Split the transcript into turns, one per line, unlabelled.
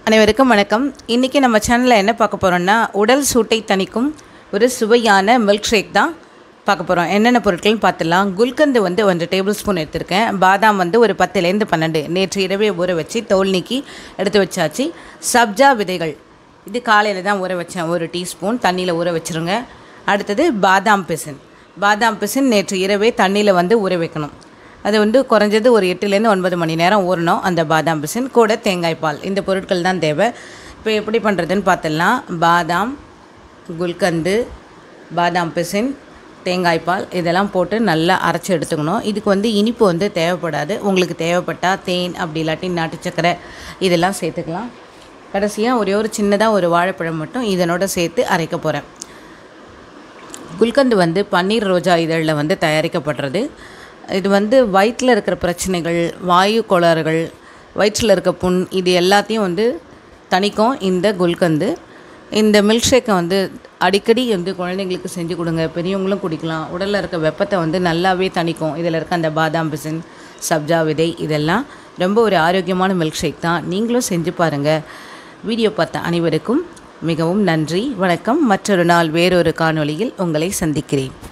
அனைவருக்கும் வணக்கம். இன்றைக்கி நம்ம சேனலில் என்ன பார்க்க போகிறோம்னா, உடல் சூட்டை தணிக்கும் ஒரு சுவையான மில்க் ஷேக் தான் பார்க்க போகிறோம். என்னென்ன பொருட்கள்னு பார்த்துடலாம். குல்கந்து 1 டேபிள் ஸ்பூன் எடுத்திருக்கேன். பாதாம் ஒரு 10லேருந்து 12 நேற்று இரவே ஊற வச்சு தோல் நீக்கி எடுத்து வச்சாச்சு. சப்ஜா விதைகள் இது காலையில் தான் ஊற வச்சேன், 1 டீஸ்பூன் தண்ணியில் ஊற வச்சுருங்க. அடுத்தது பாதாம் பிசின் நேற்று இரவே தண்ணியில் ஊற வைக்கணும். அது குறைஞ்சது ஒரு 8லேருந்து 9 மணி நேரம் ஊறணும். அந்த பாதாம் பிசின் கூட தேங்காய் பால், இந்த பொருட்கள் தான் தேவை. இப்போ எப்படி பண்ணுறதுன்னு பார்த்துடலாம். பாதாம், குல்கந்து, பாதாம் பிசின், தேங்காய் பால் இதெல்லாம் போட்டு நல்லா அரைச்சி எடுத்துக்கணும். இதுக்கு இனிப்பு தேவைப்படாது. உங்களுக்கு தேவைப்பட்டால் தேன், அப்படி இல்லாட்டி நாட்டு சக்கரை இதெல்லாம் சேர்த்துக்கலாம். கடைசியாக ஒரு சின்னதாக ஒரு வாழைப்பழம் மட்டும் இதனோட சேர்த்து அரைக்க போகிறேன். குல்கந்து பன்னீர் ரோஜா இதழில் தயாரிக்கப்படுறது. இது வயிற்றில் இருக்கிற பிரச்சனைகள், வாயு கோளாறுகள், வயிற்றில் இருக்க புண், இது எல்லாத்தையும் தணிக்கும் இந்த குல்கந்து. இந்த மில்க் ஷேக்கை அடிக்கடி குழந்தைங்களுக்கு செஞ்சு கொடுங்க. பெரியவங்களும் குடிக்கலாம். உடலில் இருக்க வெப்பத்தை நல்லாவே தணிக்கும். இதில் இருக்க அந்த பாதாம் பிசின், சப்ஜா விதை இதெல்லாம் ரொம்ப ஒரு ஆரோக்கியமான மில்க் ஷேக் தான். நீங்களும் செஞ்சு பாருங்கள். வீடியோ பார்த்த அனைவருக்கும் மிகவும் நன்றி, வணக்கம். மற்றொரு நாள் வேறொரு காணொளியில் உங்களை சந்திக்கிறேன்.